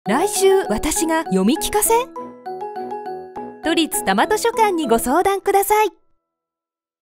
来週私が読み聞かせ？都立多摩図書館にご相談ください。